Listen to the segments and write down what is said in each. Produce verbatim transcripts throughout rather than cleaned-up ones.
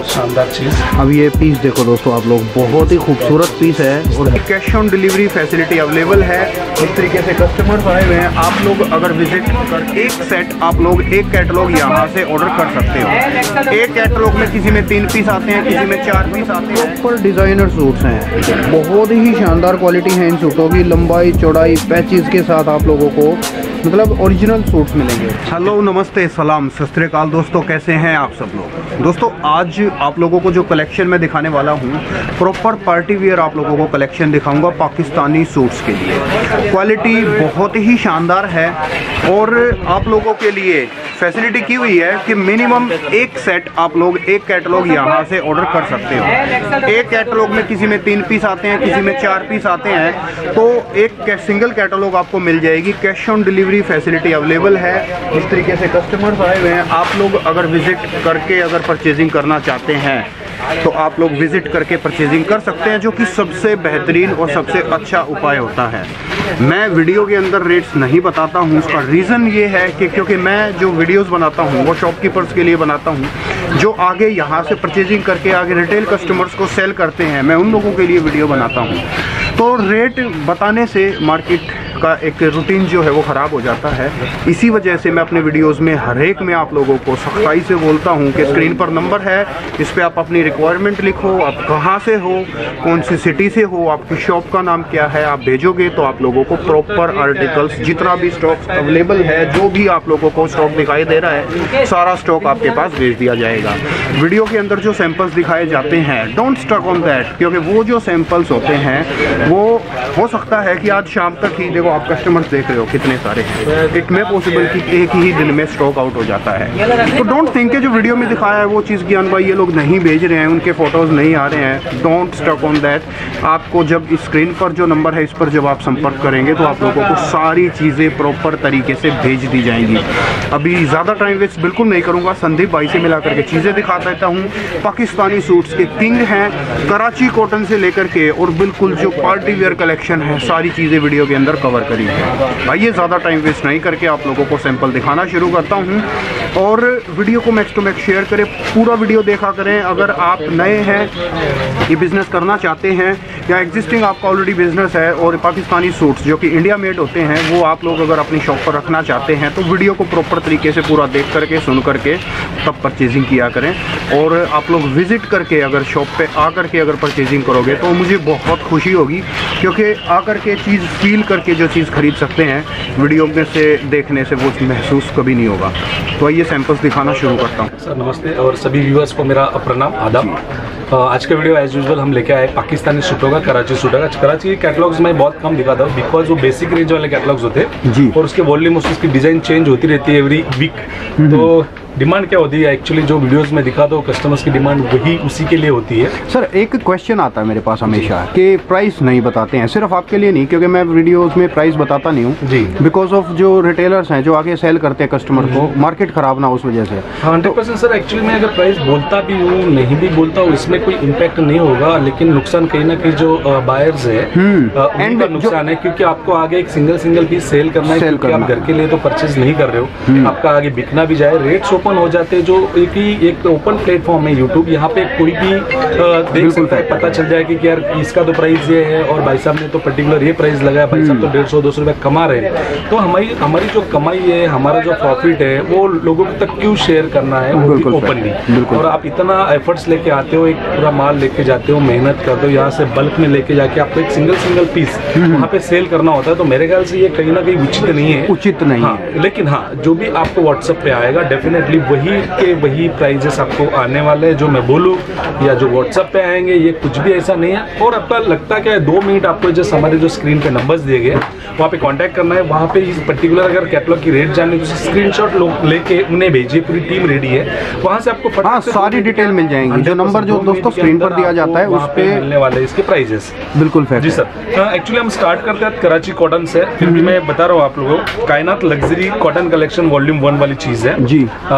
बहुत शानदार चीज़। अब ये पीस देखो दोस्तों आप लोग, बहुत ही खूबसूरत पीस है और cash on delivery facility available है। इस तरीके से कस्टमर्स आए हुए हैं, आप लोग अगर विजिट कर एक सेट आप लोग एक कैटलॉग यहाँ से ऑर्डर कर सकते हो। एक कैटलॉग में किसी में तीन पीस आते हैं, किसी में चार पीस आते हैं। ऊपर डिज़ाइनर सूट्स हैं, बहुत ही शानदार क्वालिटी है इन सूटों की, लंबाई चौड़ाई पैचेस के साथ आप लोगों को मतलब ओरिजिनल सूट्स मिलेंगे। हेलो नमस्ते सलाम सत श्री अकाल दोस्तों, कैसे हैं आप सब लोग। दोस्तों आज आप लोगों को जो कलेक्शन मैं दिखाने वाला हूँ, प्रॉपर पार्टी वियर आप लोगों को कलेक्शन दिखाऊंगा पाकिस्तानी सूट्स के लिए। क्वालिटी बहुत ही शानदार है और आप लोगों के लिए फैसिलिटी की हुई है कि मिनिमम एक सेट आप लोग एक कैटलॉग यहाँ से ऑर्डर कर सकते हो। एक कैटलॉग में किसी में तीन पीस आते हैं, किसी में चार पीस आते हैं, तो एक सिंगल कैटलॉग आपको मिल जाएगी। Cash on delivery facility available है। इस तरीके से कस्टमर्स आए हुए हैं, आप लोग अगर विजिट करके अगर परचेजिंग करना चाहते हैं तो आप लोग विजिट करके परचेजिंग कर सकते हैं, जो कि सबसे बेहतरीन और सबसे अच्छा उपाय होता है। मैं वीडियो के अंदर रेट्स नहीं बताता हूँ, उसका रीज़न ये है कि क्योंकि मैं जो वीडियोस बनाता हूँ वो शॉपकीपर्स के लिए बनाता हूँ, जो आगे यहाँ से परचेजिंग करके आगे रिटेल कस्टमर्स को सेल करते हैं, मैं उन लोगों के लिए वीडियो बनाता हूँ। तो रेट बताने से मार्केट का एक रूटीन जो है वो ख़राब हो जाता है। इसी वजह से मैं अपने वीडियोस में हर एक में आप लोगों को सख्ताई से बोलता हूँ कि स्क्रीन पर नंबर है, इस पर आप अपनी रिक्वायरमेंट लिखो, आप कहाँ से हो, कौन सी सिटी से हो, आपकी शॉप का नाम क्या है, आप भेजोगे तो आप लोगों को प्रॉपर आर्टिकल्स जितना भी स्टॉक अवेलेबल है, जो भी आप लोगों को स्टॉक दिखाई दे रहा है, सारा स्टॉक आपके पास भेज दिया जाएगा। वीडियो के अंदर जो सैंपल्स दिखाए जाते हैं, डोंट स्टक ऑन दैट, क्योंकि वो जो सैंपल्स होते हैं वो हो सकता है कि आज शाम तक ही, देखो आप कस्टमर्स देख रहे हो कितने सारे हैं, इट मे पॉसिबल कि एक ही दिन में स्टॉक आउट हो जाता है। तो डोंट थिंक कि जो वीडियो में दिखाया है वो चीज़ ज्ञान भाई ये लोग नहीं भेज रहे हैं, उनके फोटोज़ नहीं आ रहे हैं। Don't stuck on that. आपको जब स्क्रीन पर जो नंबर है इस पर जब आप संपर्क करेंगे तो आप लोगों को सारी चीज़ें प्रॉपर तरीके से भेज दी जाएंगी। अभी ज़्यादा टाइम वेस्ट बिल्कुल नहीं करूँगा, संदीप भाई से मिला करके चीज़ें दिखा देता हूँ। पाकिस्तानी सूट्स के किंग हैं, कराची कॉटन से लेकर के और बिल्कुल जो पार्टी वेयर कलेक्शन है, सारी चीज़ें वीडियो के अंदर कवर करी है। आइए ज़्यादा टाइम वेस्ट नहीं करके आप लोगों को सैंपल दिखाना शुरू करता हूँ और वीडियो को मैक्स टू मैक्स शेयर करें, पूरा वीडियो देखा करें। अगर आप नए हैं, ये बिज़नेस करना चाहते हैं या एग्जिस्टिंग आपका ऑलरेडी बिजनेस है और पाकिस्तानी सूट्स जो कि इंडिया मेड होते हैं वो आप लोग अगर अपनी शॉप पर रखना चाहते हैं, तो वीडियो को प्रॉपर तरीके से पूरा देख करके सुन करके तब परचेजिंग किया करें। और आप लोग विज़िट करके अगर शॉप पे आ करके अगर परचेजिंग करोगे तो मुझे बहुत खुशी होगी, क्योंकि आकर के चीज़ फील करके जो चीज़ खरीद सकते हैं, वीडियो में से देखने से वो महसूस कभी नहीं होगा। तो आइए सैंपल्स दिखाना शुरू करता हूँ। सर नमस्ते और सभी व्यूअर्स को मेरा प्रणाम आदाब। आज का वीडियो एज यूजुअल हम लेके आए पाकिस्तानी सूटों का, कराची सूटों का। कराची के कैटलॉग्स में बहुत कम दिखाता हूँ बिकॉज वो बेसिक रेंज वाले कैटलॉग्स होते हैं जी, और उसके वॉल्यूम उसकी डिज़ाइन चेंज होती रहती है एवरी वीक। तो डिमांड क्या होती है एक्चुअली, जो वीडियोस में दिखाता हूँ कस्टमर्स की डिमांड वही उसी के लिए होती है। सर एक क्वेश्चन आता है मेरे पास हमेशा कि प्राइस नहीं बताते हैं, सिर्फ आपके लिए नहीं, क्योंकि मैं वीडियोस में प्राइस बताता नहीं हूँ जी, बिकॉज ऑफ जो रिटेलर्स हैं जो आगे सेल करते हैं कस्टमर को, मार्केट खराब ना उस वजह से। हंड्रेड परसेंट सर, एक्चुअली मैं अगर प्राइस बोलता भी हूँ नहीं भी बोलता हूँ इसमें कोई इम्पैक्ट नहीं होगा, लेकिन नुकसान कहीं ना कहीं जो बायर्स है एंड नुकसान है, क्योंकि आपको आगे एक सिंगल सिंगल पीस सेल करना है, क्योंकि आप घर के लिए तो परचेज नहीं कर रहे हो, आपका आगे बिकना भी जाए, रेट्स ओपन हो जाते हैं। जो एक ही एक ओपन प्लेटफॉर्म है यूट्यूब, यहाँ पे कोई भी देख सकता है, पता चल जाए कि यार इसका तो प्राइस ये है और भाई साहब ने तो पर्टिकुलर ये प्राइस लगाया, भाई साहब तो डेढ़ सौ दो सौ रुपये कमा रहे हैं। तो हमारी हमारी जो कमाई है, हमारा जो प्रॉफिट है, वो लोगों तक क्यों शेयर करना है, वो भी ओपनली। और आप इतना एफर्ट्स लेके आते हो, एक पूरा माल लेके जाते हो, मेहनत करते हो, यहाँ से बल्क में लेके जाके आपको एक सिंगल सिंगल पीस वहाँ पे सेल करना होता है, तो मेरे ख्याल से ये कहीं ना कहीं उचित नहीं है, उचित नहीं हाँ, है। लेकिन हाँ जो भी आपको व्हाट्सएप पे आएगा डेफिनेटली वही के वही प्राइजेस आपको आने वाले हैं, जो मैं बोलूँ या जो व्हाट्सएप पे आएंगे, ये कुछ भी ऐसा नहीं है। और आपका लगता क्या है, दो मिनट आपको जस्ट हमारे जो स्क्रीन पे नंबर्स दिए गए वहाँ पे कांटेक्ट करना है, वहाँ पे इस पर्टिकुलर अगर कैटलॉग की रेट जाननी तो स्क्रीनशॉट लेके उन्हें भेजिए, पूरी टीम रेडी है, वहाँ से आपको हाँ, सारी डिटेल मिल जाएंगी। जो नंबर जो दोस्तों स्क्रीन पर दिया जाता है उस पे मिलने वाले इसके प्राइजेस बिल्कुल फैक्ट जी सर। एक्चुअली हम स्टार्ट करते हैं कराची कॉटन से, फिर भी मैं बता रहा हूँ आप लोगों को, Kainat luxury cotton collection volume one वाली चीज है जी। आ,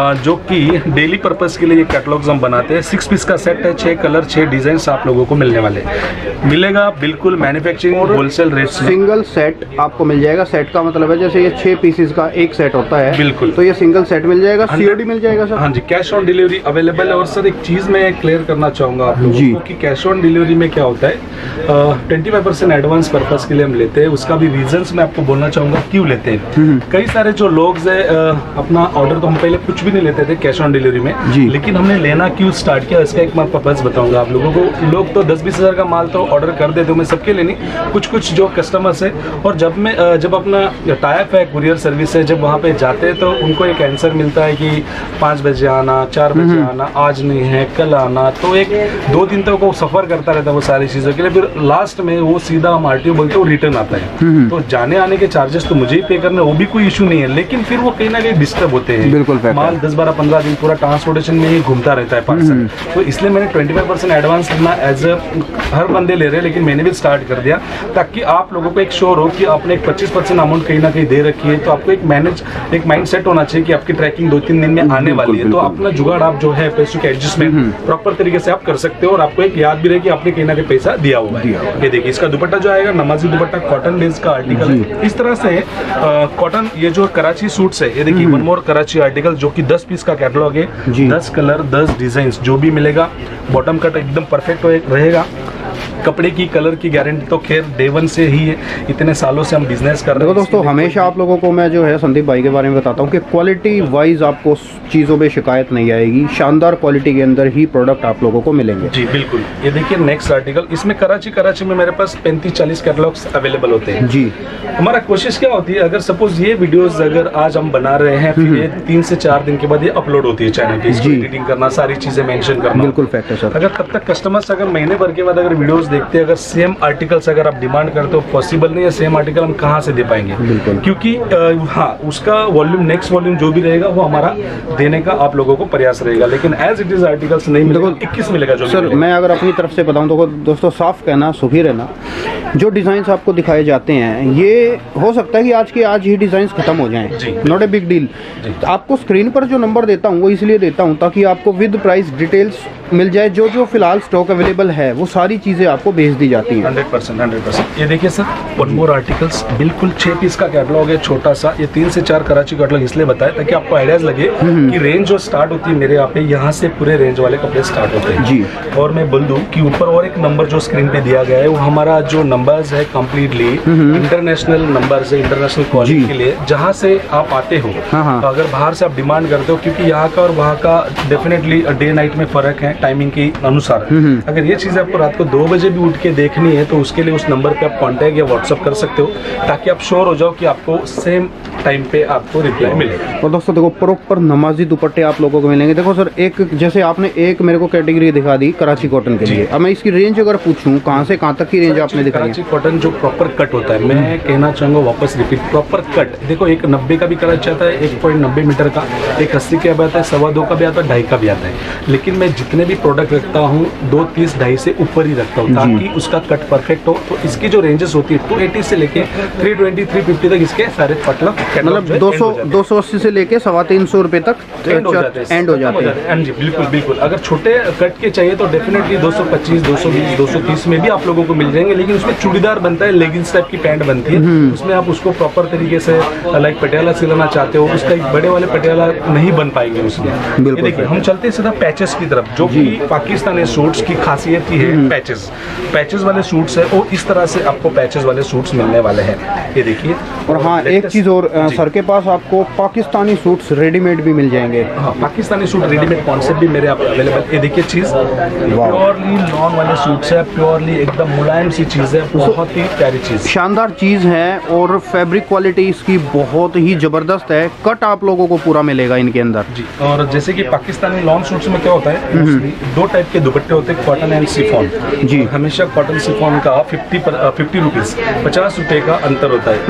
जो कि डेली पर्पस के लिए कैटलॉग्स हम बनाते हैं। सिक्स पीस का सेट है, छह कलर छह डिजाइन आप लोगों को मिलने वाले मिलेगा बिल्कुल manufacturing wholesale rate. Single set आपको मिल जाएगा। सेट का मतलब है जैसे ये छह पीसेस का एक सेट होता है, बिल्कुल, तो ये सिंगल सेट मिल जाएगा। सीओडी मिल जाएगा सर? हाँ जी, कैश ऑन डिलीवरी अवेलेबल है। और सर एक चीज मैं क्लियर करना चाहूंगा आप लोगों को कि कैश ऑन डिलीवरी में क्या होता है, twenty five percent advance purpose के लिए हम लेते हैं। उसका भी रीजंस मैं आपको बोलना चाहूंगा क्यों लेते हैं। कई सारे जो लोग है अपना ऑर्डर तो हम पहले कुछ भी नहीं लेते थे कैश ऑन डिलीवरी में, लेकिन हमने लेना क्यों स्टार्ट किया इसका एक मैं पर्पस बताऊंगा आप लोगों को। लोग तो दस बीस हजार का माल तो ऑर्डर कर देते हो, मैं सबके लिए नहीं, कुछ कुछ जो कस्टमर्स है। और जब मैं जब अपना टाइप है कुरियर सर्विस है, जब वहाँ पे जाते हैं तो उनको एक आंसर मिलता है कि पाँच बजे आना, चार बजे आना, आज नहीं है कल आना। तो एक दो दिन तक वो सफर करता रहता है वो सारी चीजों के लिए। फिर लास्ट में वो सीधा हम आरटीओ बोलते हैं वो रिटर्न आता है। तो जाने आने के चार्जेस तो मुझे ही पे करना, वो भी कोई इशू नहीं है, लेकिन फिर वो कहीं ना कहीं डिस्टर्ब होते हैं। बिल्कुल, माल दस बारह पंद्रह दिन पूरा ट्रांसपोर्टेशन में ही घूमता रहता है पार्सल। तो इसलिए मैंने ट्वेंटी फाइव परसेंट एडवांस लेना एज अ हर बंदे ले रहे हैं, लेकिन मैंने भी स्टार्ट कर दिया ताकि आप लोगों को एक श्योर हो कि आपने एक पच्चीस परसेंट अमाउंट कहीं ना कहीं दे रखी है। तो आपको एक मैनेज एक माइंड सेट होना चाहिए कि आपकी ट्रैकिंग दो तीन दिन में आने वाली है। तो अपना जुगाड़ आप जो है पैसों के एडजस्टमेंट प्रॉपर तरीके से आप कर सकते हो और आपको एक याद भी रहे कि आपने कहीं ना कहीं पैसा दिया हुआ है। ये देखिए इसका दुपट्टा जो आएगा नमाजी दुपट्टा, कॉटन बेस का आर्टिकल है। इस तरह से कॉटन ये जो कराची सूट्स है, ये देखिए वन मोर कराची आर्टिकल जो कि दस पीस का कैटलॉग है, दस कलर दस डिजाइन जो भी मिलेगा। बॉटम कट एकदम परफेक्ट रहेगा। कपड़े की कलर की गारंटी तो खैर डे वन से ही है, इतने सालों से हम बिजनेस कर रहे हैं। देखो दोस्तों, हमेशा आप लोगों को मैं जो है संदीप भाई के बारे में बताता हूँ कि क्वालिटी वाइज आपको चीज़ों पे शिकायत नहीं आएगी। शानदार क्वालिटी के अंदर ही प्रोडक्ट आप लोगों को मिलेंगे। जी बिल्कुल। ये देखिए नेक्स्ट आर्टिकल, इसमें कराची कराची में मेरे पास पैंतीस चालीस कैटलॉग्स अवेलेबल होते हैं जी। हमारा कोशिश क्या होती है, अगर सपोज ये वीडियोस अगर आज हम बना रहे हैं, फिर ये तीन से चार दिन के बाद ये अपलोड होती है चैनल पे, इसको एडिटिंग करना, सारी चीजें मेंशन करना। बिल्कुल फैक्ट है सर। अगर तब तक कस्टमर्स अगर महीने भर के बाद अगर वीडियोस देखते हैं, अगर सेम आर्टिकल्स अगर आप डिमांड करते हो, पॉसिबल नहीं है। सेम आर्टिकल हम कहाँ से दे पाएंगे, क्योंकि हाँ उसका वॉल्यूम नेक्स्ट वॉल्यूम जो भी रहेगा वो हमारा देने का आप लोगों को प्रयास रहेगा, लेकिन एज इट इज आर्टिकल्स नहीं मिलेगा। इक्कीस मिलेगा जो सर। मैं अगर अपनी तरफ से बताऊं तो दोस्तों साफ कहना सुखी रहना, जो डिजाइन आपको दिखाए जाते हैं ये हो सकता है कि आज के आज ही डिजाइन खत्म हो जाएं, नॉट ए बिग डील। आपको स्क्रीन पर जो नंबर देता हूँ वो इसलिए देता हूँ ताकि आपको विद प्राइस डिटेल्स मिल जाए। जो जो फिलहाल स्टॉक अवेलेबल है वो सारी चीजें आपको भेज दी जाती हैं। Hundred percent hundred percent. ये देखिए सर, वन मोर आर्टिकल्स, बिल्कुल छह पीस का कैटलॉग है छोटा सा। ये तीन से चार कराची कैटलॉग इसलिए बताया ताकि आपको आइडियाज लगे कि रेंज जो स्टार्ट होती है मेरे यहाँ पे, यहाँ से पूरे रेंज वाले कपड़े स्टार्ट होते हैं जी। और मैं बोल दूं कि ऊपर और एक नंबर जो स्क्रीन पे दिया गया है वो हमारा जो नंबर्स है कम्प्लीटली इंटरनेशनल नंबर्स है, इंटरनेशनल कॉलिंग के लिए। जहाँ से आप आते हो, तो अगर बाहर से आप डिमांड करते हो, क्योंकि यहाँ का और वहाँ का डेफिनेटली डे नाइट में फर्क है टाइमिंग के अनुसार। अगर ये चीज आपको रात को दो बजे भी उठ के देखनी है तो उसके लिए उस नंबर पे आप कांटेक्ट या व्हाट्सअप कर सकते हो ताकि आप श्योर हो जाओ कि आपको सेम टाइम पे आपको रिप्लाई मिलेगा। और दोस्तों देखो प्रॉपर नमाजी दुपट्टे आप लोगों को मिलेंगे। देखो सर, एक जैसे आपने एक मेरे को कैटेगरी दिखा दी कराची कॉटन के लिए, अब मैं इसकी रेंज अगर पूछूं कहां से कहां तक की रेंज आपने दिखाई? कराची कॉटन जो प्रॉपर कट होता है, मैं कहना चाहूंगा वापस रिपीट, प्रॉपर कट। देखो एक नब्बे का भी कराची आता है, एक पॉइंट नब्बे मीटर का, एक अस्सी का भी आता है, सवा दो का भी आता है, ढाई का भी आता है। लेकिन मैं जितने भी प्रोडक्ट रखता हूँ दो तीस ढाई से ऊपर ही रखता हूँ ताकि उसका कट परफेक्ट हो। तो इसकी जो रेंजेस होती है टू एटी से लेके थ्री ट्वेंटी थ्री फिफ्टी तक इसके सारे पटल मतलब दो सौ दो सौ अस्सी से लेके सवा तीन सौ रुपए तक एंड हो जाते हैं एंड हो जाते हैं जी। बिल्कुल बिल्कुल। अगर छोटे कट के चाहिए तो डेफिनेटली दो सौ पच्चीस दो सौ बीस दो सौ तीस में भी आप लोगों को मिल जाएंगे, लेकिन उसमें चूड़ीदार बनता है, लेगिंग्स टाइप की पैंट बनती है, उसमें आप उसको प्रॉपर तरीके से लाइक पटियाला सिलाना चाहते हो, उसका एक बड़े वाले पटियाला नहीं बन पाएंगे उसमें। देखिए हम चलते सीधा पैचेस की तरफ, जो कि पाकिस्तानी सूट्स की खासियत ही है। पैचेस पैचेस वाले सूट्स है और इस तरह से आपको पैचेस वाले सूट्स मिलने वाले हैं। ये देखिए। और हाँ एक चीज और सर के पास आपको पाकिस्तानी सूट्स रेडीमेड भी मिल जाएंगे। हाँ, पाकिस्तानी सूट रेडीमेड कॉन्सेप्ट भी मेरे यहाँ पे अवेलेबल। ये देखिए चीज प्योरली लॉन वाले सूट्स है, प्योरली एकदम मुलायम सी चीज है, बहुत ही प्यारी चीज, शानदार चीज है। और फैब्रिक क्वालिटी इसकी बहुत ही जबरदस्त है। कट आप लोगों को पूरा मिलेगा इनके अंदर जी। और जैसे कि पाकिस्तानी लॉन्ग सूट्स में क्या होता है, दो टाइप के दुपट्टे होते हैं, कॉटन एंड शिफॉन जी। हमेशा कॉटन शिफॉन का फिफ्टी फिफ्टी रुपीज पचास रुपए का अंतर होता है। मतलब इस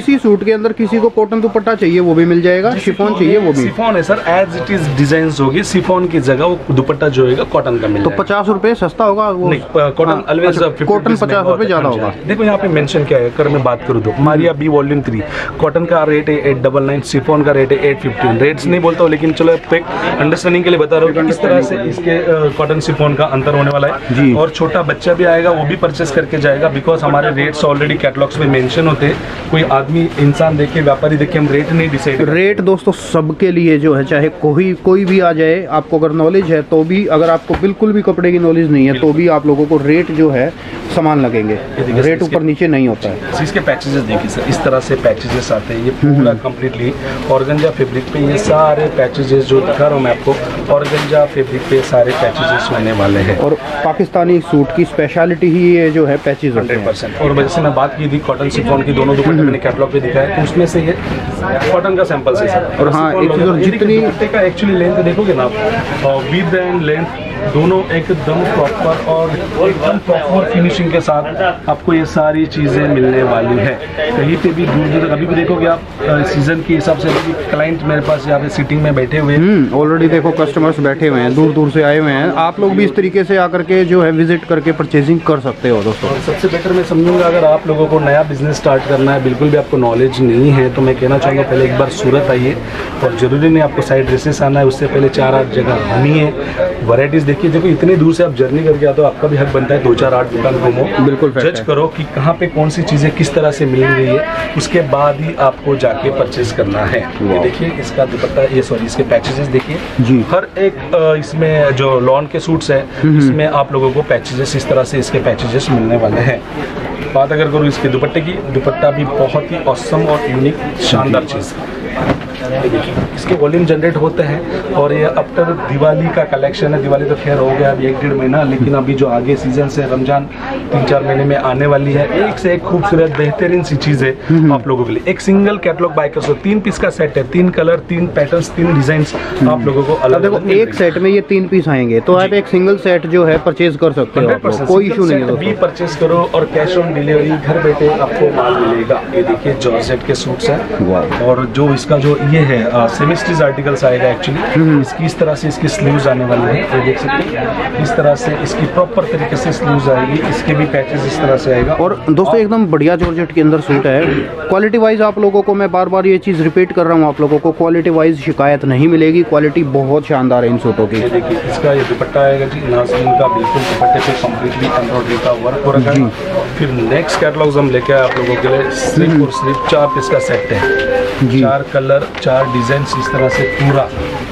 इसी सूट के अंदर किसी को कॉटन दुपट्टा चाहिए वो भी मिल जाएगा, शिफॉन चाहिए वो भी। शिफॉन है sir, as it is design होगी, शिफॉन की जगह वो दुपट्टा जो है कॉटन का मिलेगा। तो पचास रुपए सस्ता होगा वो? नहीं, कॉटन ऑलवेज कॉटन पचास रुपए ज्यादा होगा। देखो यहाँ पे मेंशन क्या है, अगर मैं बात करूँ तो Maria B volume three cotton का रेट है एट डबल नाइन, शिफॉन का रेट है एट फिफ्टीन। रेट्स नहीं बोलता हूँ, लेकिन चलो एक अंडरस्टैंडिंग के लिए बता रहा हूँ कि किस तरह से इसके कॉटन शिफॉन का अंतर होने वाला है जी। और छोटा बच्चा भी आएगा वो भी परचेस करके जाएगा, बिकॉज हमारे रेट्स ऑलरेडी कैटलॉग्स में मेंशन होते हैं। कोई आदमी इंसान देखे, व्यापारी देखे, हम रेट नहीं डिसाइड। रेट दोस्तों सबके लिए जो है, चाहे कोई कोई भी आ जाए, आपको अगर नॉलेज है तो भी, अगर आपको बिल्कुल भी कपड़े की नॉलेज नहीं है तो भी आप लोगों को रेट जो है समान लगेंगे, रेट ऊपर नीचे नहीं होता है। इसके पैचेजेस देखिए सर, इस तरह से पैचेजेस आते हैं, ये पूरा कंप्लीटली ऑर्गेंजा फैब्रिक पे ये सारे पैचेजेस जो दिखा रहा हूँ मैं आपको, ऑर्गेंजा फैब्रिक पे सारे पैचेजेस होने वाले हैं। और पाकिस्तानी सूट की स्पेशलिटी ही ये जो है पैचेज हंड्रेड परसेंट। और जैसे मैं बात की थी कॉटन शिफॉन की, दोनों दुपट्टे मैंने कैटलॉग पे दिखाया, तो उसमें से ये कॉटन का सैंपल है सर। और हाँ, एक चीज और, जितनी दुपट्टे का एक्चुअली लेंथ देखोगे ना आप, विद एंड लेंथ दोनों एकदम प्रॉपर और एकदम प्रॉपर फिनिशिंग के साथ आपको ये सारी चीज़ें मिलने वाली है। कहीं पे भी दूर दूर अभी भी देखोगे आप, सीजन के हिसाब से क्लाइंट मेरे पास यहाँ पे सिटिंग में बैठे हुए हैं, ऑलरेडी देखो कस्टमर्स बैठे हुए हैं, दूर दूर से आए हुए हैं। आप लोग भी इस तरीके से आकर के जो है विजिट करके परचेजिंग कर सकते हो दोस्तों। और सबसे बेटर मैं समझूंगा, अगर आप लोगों को नया बिजनेस स्टार्ट करना है, बिल्कुल भी आपको नॉलेज नहीं है, तो मैं कहना चाहूँगा पहले एक बार सूरत आइए, और ज़रूरी नहीं आपको साइड ड्रेसेस आना है, उससे पहले चार आठ जगह घूमिए, वैरायटीज़ देखिए। देखो इतनी दूर से आप जर्नी करके आते हो, आपका भी हक बनता है दो चार आठ दुकान घूमो, बिल्कुल जज करो कि कहाँ पे कौन सी चीज़ें किस तरह से मिल रही है, उसके बाद ही आपको जाके परचेज करना है। ये देखिए इसका दुपट्टा, ये सॉरी इसके पैचेजेस देखिए जी। हर एक इसमें जो लॉन के सूट्स है इसमें आप लोगों को पैचेजेस इस तरह से इसके पैचेजेस मिलने वाले हैं। बात अगर करूँ इसके दुपट्टे की, दुपट्टा भी बहुत ही ऑसम और यूनिक शानदार चीज़ है। देखिए इसके वॉल्यूम जनरेट होते हैं, और ये आफ्टर दिवाली का कलेक्शन है। दिवाली तो खैर हो गया अभी एक डेढ़ महीना, लेकिन अभी जो आगे सीजन से रमजान तीन चार महीने में आने वाली है, एक से एक खूबसूरत बेहतरीन सी चीज़ है आप लोगों के लिए। एक सिंगल कैटलॉग बाय कर सकते, तीन पीस का सेट है, तीन कलर, तीन पैटर्न्स, तीन डिजाइन आप लोगों को अलग। देखो एक सेट में ये तीन पीस आएंगे, तो आप एक सिंगल सेट जो है परचेज कर सकते हो, कोई इशू नहीं है। भी परचेज करो और कैश ऑन डिलीवरी घर बैठे आपको माल मिलेगा। ये देखिए जॉर्जेट के सूट्स हैं, और जो इसका जो ये है सेमी स्टिच आर्टिकल्स आएगा एक्चुअली, इसकी इस तरह से इसकी स्लीव्स आने वाली है, ये देख सकते हैं इस तरह से इसकी प्रॉपर तरीके से स्लीव्स आएगी, इसके भी पैचेस इस तरह से आएगा। और दोस्तों एकदम बढ़िया जॉर्जेट के अंदर सूट है। क्वालिटी वाइज आप लोगों को मैं बार बार ये चीज़ रिपीट कर रहा हूँ, आप लोगों को क्वालिटी वाइज शिकायत नहीं मिलेगी, क्वालिटी बहुत शानदार है इन सूटों की। देखिए इसका ये दुपट्टा आएगा जी, नाज़रीन का बिल्कुल दुपट्टे पे कंप्लीटली एम्ब्रॉयडरी का वर्क हो रखा है। फिर नेक्स्ट कैटलॉग्स हम लेके आए आप लोगों के लिए, सिर्फ और सिर्फ चार पीस का सेट है, चार कलर, चार डिजाइन, इस तरह से पूरा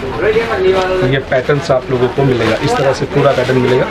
ये पैटर्न्स आप लोगों को मिलेगा, इस तरह से पूरा पैटर्न मिलेगा।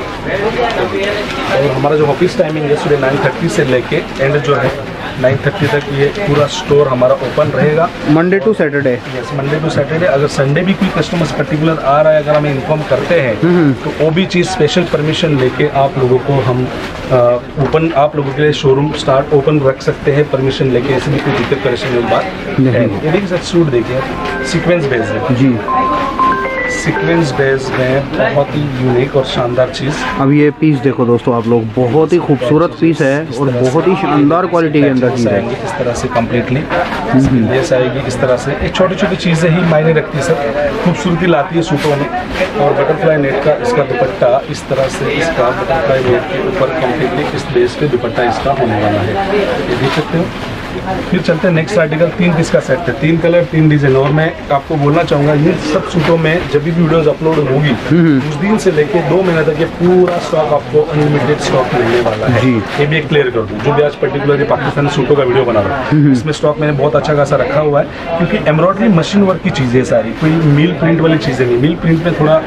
और हमारा जो ऑफिस टाइमिंग है सुबह नाइन थर्टी से लेके एंड जो है नाइन थर्टी तक ये पूरा स्टोर हमारा ओपन रहेगा, Monday to Saturday. Yes, Monday to Saturday. अगर संडे भी कोई कस्टमर्स पर्टिकुलर आ रहा है, अगर हमें इन्फॉर्म करते हैं तो वो भी चीज़ स्पेशल परमिशन लेके आप लोगों को हम ओपन आप लोगों के लिए शोरूम स्टार्ट ओपन रख सकते हैं, परमिशन लेके। ऐसे भी कोई दिक्कत परेशानी वाली बात है। ये देखिए सर सूट देखिए, सीक्वेंस बेस है जी, सीक्वेंस बेस में बहुत ही यूनिक और शानदार चीज़। अब ये पीस देखो दोस्तों आप लोग, बहुत ही खूबसूरत पीस है और बहुत ही शानदार क्वालिटी के अंदर चीज़ है। इस तरह से कम्प्लीटली लेस आएगी, इस तरह से एक छोटी छोटी चीज़ें ही मायने रखती है सर, खूबसूरती लाती है सूटों में। और बटरफ्लाई नेट का इसका दुपट्टा इस तरह से, इसका बटरफ्लाई नेट के ऊपर कम्प्लीटली इस बेस पे दुपट्टा इसका होने वाला है, ये देख सकते हो। फिर चलते हैं नेक्स्ट आर्टिकल, तीन पीस का सेट है, तीन कलर तीन डिजाइन। और मैं आपको बोलना चाहूँगा ये सब सूटों में जब भी वीडियोस अपलोड होगी उस दिन से लेके दो महीने तक ये पूरा स्टॉक आपको अनलिमिटेड स्टॉक मिलने वाला है। ये भी एक क्लियर कर दूँ, जो भी आज पर्टिकुलरली पाकिस्तानी सूटों का वीडियो बना रहा हूँ, इसमें स्टॉक मैंने बहुत अच्छा खासा रखा हुआ है, क्योंकि एम्ब्रॉयडरी मशीन वर्क की चीज़ें सारी, कोई मिल प्रिंट वाली चीज़ें नहीं। मिल प्रिंट में थोड़ा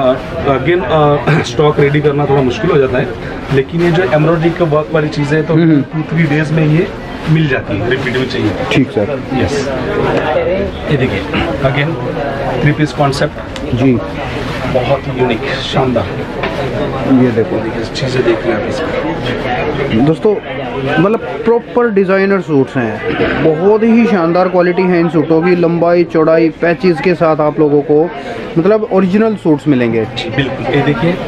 अगेन स्टॉक रेडी करना थोड़ा मुश्किल हो जाता है, लेकिन ये जो एम्ब्रॉयडरी का वर्क वाली चीज़ें तो टू थ्री डेज में ये मिल जाती है, रिपीट भी चाहिए। ठीक सर, यस। ये देखिए अगेन थ्री पीस कॉन्सेप्ट जी, बहुत यूनिक शानदार। ये देखो चीज़ें देख रहे हैं इसमें दोस्तों, मतलब प्रॉपर डिज़ाइनर सूट्स हैं, बहुत ही शानदार क्वालिटी है इन सूटों की, लंबाई चौड़ाई पैचेस के साथ आप लोगों को मतलब ओरिजिनल सूट्स मिलेंगे। बिल्कुल। ये देखिए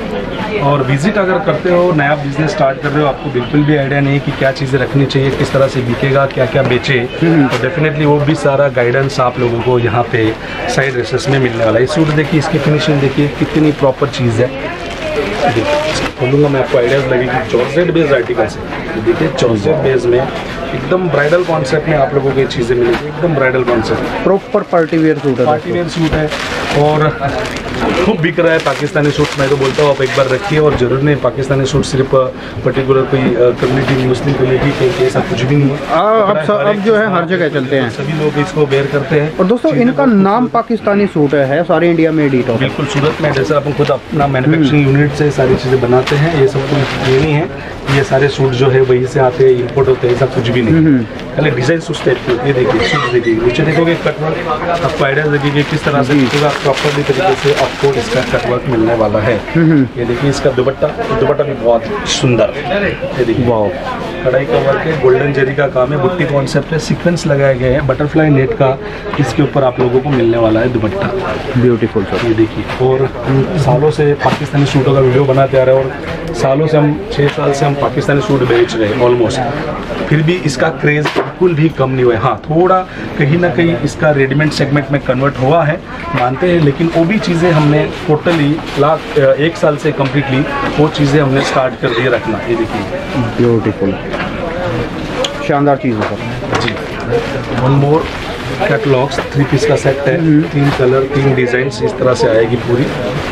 और विजिट अगर करते हो, नया बिजनेस स्टार्ट कर रहे हो, आपको बिल्कुल भी आइडिया नहीं है कि क्या चीज़ें रखनी चाहिए, किस तरह से बिकेगा, क्या क्या बेचे, तो डेफिनेटली वो भी सारा गाइडेंस आप लोगों को यहाँ पे साइड ड्रेसेस में मिलने वाला है। सूट देखिए, इसकी फिनिशिंग देखिए कितनी प्रॉपर चीज़ है। बोलूँगा मैं आपको आइडियाज लगेगी। जॉर्जेट बेस्ड आर्टिकल्स है, देखिए जॉर्जेट बेस में एकदम ब्राइडल कॉन्सेप्ट में आप लोगों को ये चीज़ें मिलेगी, एकदम bridal concept, proper party wear suit है, पार्टी वेयर सूट है और खूब बिक रहा है पाकिस्तानी सूट। मैं तो बोलता हूँ आप एक बार रखिए, और जरूर नहीं पाकिस्तानी सूट सिर्फ पर्टिकुलर कोई कम्युनिटी मुस्लिम कम्युनिटी के ऐसा कुछ भी नहीं है। अब अब जो है हर जगह चलते हैं, सभी लोग इसको वेयर करते हैं। और दोस्तों इनका नाम पाकिस्तानी सूट है, सारे इंडिया में एडिट होता है। बिल्कुल, सूरत में जैसे अपन खुद अपना मैन्युफैक्चरिंग यूनिट से सारी चीज़ें बनाते हैं, ये सब कुछ ये नहीं है, ये सारे सूट जो है वहीं से आते हैं, इम्पोर्ट होते हैं, ऐसा कुछ भी नहीं है। खाली डिजाइन उस टाइप के। ये देखिए सूट देखिए, नीचे देखोगे कटवर्क, आपको आइडिया लगेगी किस तरह से प्रॉपरली तरीके से आपको इसका कटवर्क मिलने वाला है। ये देखिए इसका दुपट्टा, दुपट्टा भी बहुत सुंदर, ये देखिए वाह, कढ़ाई का वर्क है, गोल्डन जरी का काम है, बुट्टी कॉन्सेप्ट है, सीक्वेंस लगाए गए हैं, बटरफ्लाई नेट का इसके ऊपर आप लोगों को मिलने वाला है दुपट्टा, ब्यूटीफुल सर। ये देखिए, और हम सालों से पाकिस्तानी सूटों का वीडियो बनाते आ रहे हैं, और सालों से हम छः साल से हम पाकिस्तानी सूट बेच रहे हैं ऑलमोस्ट, फिर भी इसका क्रेज़ बिल्कुल भी कम नहीं हुआ है। हाँ, थोड़ा कहीं ना कहीं इसका रेडीमेड सेगमेंट में कन्वर्ट हुआ है, मानते हैं, लेकिन वो भी चीज़ें हमने टोटली लाख एक साल से कम्प्लीटली वो चीज़ें हमने स्टार्ट कर दिए रखना। ये देखिए ब्यूटीफुल, शानदार चीज़ है सर जी। One more catalogues, three piece का सेट है, तीन कलर, तीन डिज़ाइन इस तरह से आएगी पूरी,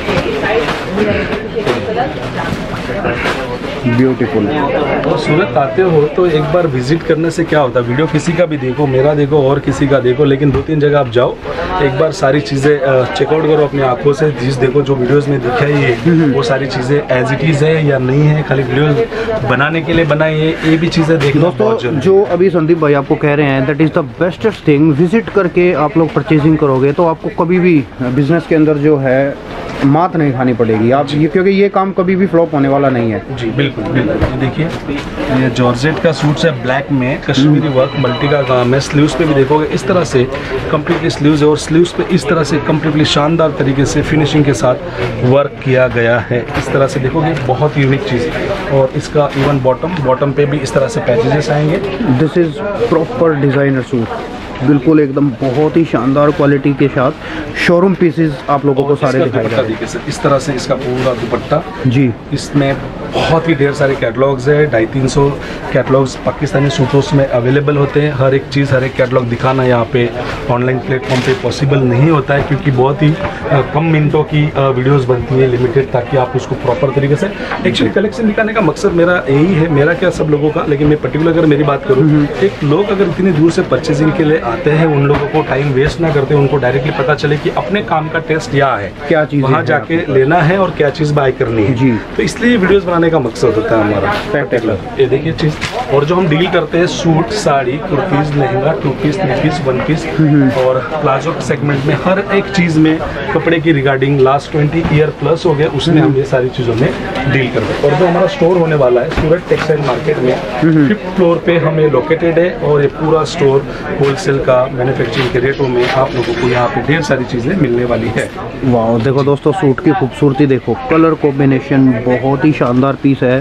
ब्यूटीफुल। और सूरत आते हो तो एक बार विजिट करने से क्या होता है, वीडियो किसी का भी देखो, मेरा देखो और किसी का देखो, लेकिन दो तीन जगह आप जाओ, एक बार सारी चीज़ें चेकआउट करो अपनी आंखों से, जिस देखो जो वीडियोस में दिखाई है वो सारी चीज़ें एज इट इज़ है या नहीं है, खाली वीडियोस बनाने के लिए बनाई है, ये भी चीज़ें देखना बहुत जरूरी है। जो अभी संदीप भाई आपको कह रहे हैं that is the bestest thing, visit करके आप लोग परचेजिंग करोगे तो आपको कभी भी बिजनेस के अंदर जो है मात नहीं खानी पड़ेगी आप, ये क्योंकि ये काम कभी भी फ्लॉप होने वाला नहीं है। जी बिल्कुल बिल्कुल। ये देखिए, ये जॉर्जेट का सूट है, ब्लैक में कश्मीरी वर्क, मल्टी का काम है, स्लीव्स पे भी देखोगे इस तरह से कम्प्लीटली स्लीव्स है, और स्लीव्स पे इस तरह से कम्प्लीटली शानदार तरीके से फिनिशिंग के साथ वर्क किया गया है, इस तरह से देखोगे बहुत यूनिक चीज़ है। और इसका इवन बॉटम बॉटम पे भी इस तरह से पैचेजेस आएंगे। This is proper designer suit, बिल्कुल एकदम बहुत ही शानदार क्वालिटी के साथ शोरूम पीसेस आप लोगों को सारे दिखाई जा रहे हैं। इस तरह से इसका पूरा दुपट्टा जी, इसमें बहुत ही ढेर सारे कैटलॉग्स है, ढाई तीन सौ कैटलॉग्स पाकिस्तानी सूटों में अवेलेबल होते हैं। हर एक चीज़, हर एक कैटलॉग दिखाना यहाँ पे ऑनलाइन प्लेटफॉर्म पे पॉसिबल नहीं होता है, क्योंकि बहुत ही आ, कम मिनटों की वीडियोस बनती है, लिमिटेड, ताकि आप उसको प्रॉपर तरीके से एक्चुअली कलेक्शन दिखाने का मकसद मेरा यही है, मेरा क्या सब लोगों का, लेकिन मैं पर्टिकुलर अगर मेरी बात करूँ, एक लोग अगर इतनी दूर से परचेजिंग के लिए आते हैं, उन लोगों को टाइम वेस्ट ना करते, उनको डायरेक्टली पता चले कि अपने काम का टेस्ट क्या है, क्या चीज़ वहाँ जाके लेना है और क्या चीज़ बाय करनी है जी। तो इसलिए वीडियोस बनाने का मकसद होता है हमारा पर्टिकुलर। ये देखिए चीज़, और जो हम डील करते हैं suit, sari, kurtis, lehenga, two piece, three piece, one piece और प्लाजो सेगमेंट में हर एक चीज़ में कपड़े की regarding last twenty year plus हो गए, उसमें हम ये सारी चीज़ों में डील करते हैं। और जो हमारा स्टोर होने वाला है सूरत टेक्सटाइल मार्केट में फिफ्थ फ्लोर पे हमें लोकेटेड है, और ये पूरा स्टोर होलसेल का मैन्युफैक्चरिंग के रेटों में आप लोगों को यहाँ पे ढेर सारी चीज़ें मिलने वाली है। वाह, देखो दोस्तों सूट की खूबसूरती देखो, कलर कॉम्बिनेशन बहुत ही शानदार पीस है,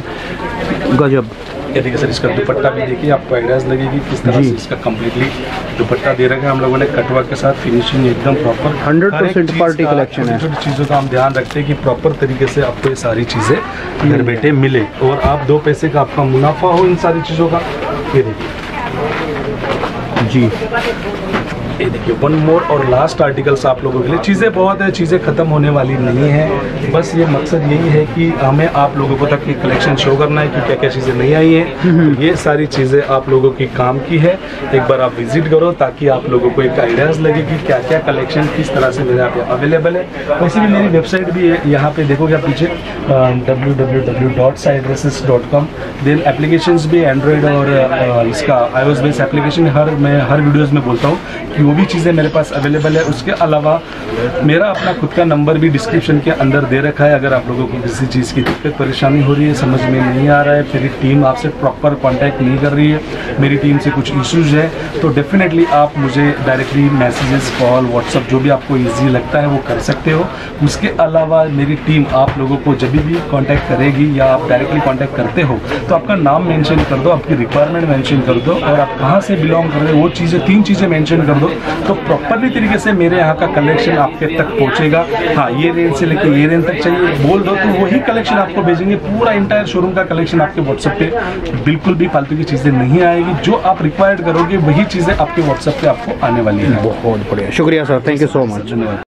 गजब। ये देखिए सर, इसका दुपट्टा भी देखिए, आपको आइडियाज लगेगी किस तरह से इसका कम्प्लीटली दुपट्टा दे रखा है हम लोगों ने, कटवर्क के साथ, फिनिशिंग एकदम proper, hundred percent party collection है। छोटी चीज़ों का हम ध्यान रखते हैं कि प्रॉपर तरीके से आपको ये सारी चीज़ें घर बैठे मिले, और आप दो पैसे का आपका मुनाफा हो इन सारी चीज़ों का। ये देखिए जी, ये देखिए वन मोर और लास्ट आर्टिकल्स आप लोगों के लिए। चीज़ें बहुत है, चीज़ें ख़त्म होने वाली नहीं है, बस ये मकसद यही है कि हमें आप लोगों को तक ये कलेक्शन शो करना है कि क्या क्या चीज़ें नहीं आई हैं। तो ये सारी चीज़ें आप लोगों की काम की है, एक बार आप विजिट करो ताकि आप लोगों को एक आइडियाज़ लगे कि क्या क्या कलेक्शन किस तरह से मेरे यहाँ पे अवेलेबल है। वैसे भी मेरी वेबसाइट भी है, यहाँ पे देखोगे आप पीछे W W W dot side dresses dot com. Then applications भी एंड्रॉयड और uh, इसका आईओएस बेस्ड एप्लीकेशन, हर मैं हर वीडियोज़ में बोलता हूँ कि वो भी चीज़ें मेरे पास अवेलेबल है। उसके अलावा मेरा अपना खुद का नंबर भी डिस्क्रिप्शन के अंदर दे रखा है। अगर आप लोगों को किसी चीज़ की दिक्कत परेशानी हो रही है, समझ में नहीं आ रहा है, मेरी टीम आपसे प्रॉपर कांटेक्ट नहीं कर रही है, मेरी टीम से कुछ इश्यूज है, तो डेफिनेटली आप मुझे डायरेक्टली मैसेजेस, कॉल, व्हाट्सअप जो भी आपको ईजी लगता है वो कर सकते हो। उसके अलावा मेरी टीम आप लोगों को जब भी कांटेक्ट करेगी या आप डायरेक्टली कांटेक्ट करते हो तो आपका नाम मेंशन कर दो, आपकी रिक्वायरमेंट मेंशन कर दो और आप कहाँ से बिलोंग कर रहे हो वो चीज़ें, तीन चीज़ें मेंशन कर दो, तो प्रॉपरली तरीके से मेरे यहाँ का कलेक्शन आपके तक पहुँचेगा। हाँ, ये रेंज से लेकर ये रेंज तक चाहिए बोल दो तो वही कलेक्शन आपको भेजेंगे। पूरा इंटायर शोरूम का कलेक्शन आपके व्हाट्सएप पे बिल्कुल भी फालतू की चीज़ें नहीं आएगी। जो आप रिक्वायर्ड करोगे वही चीज़ें आपके व्हाट्सएप पे आपको आने वाली है। बहुत बढ़िया, शुक्रिया sir, thank you so much. धन्यवाद।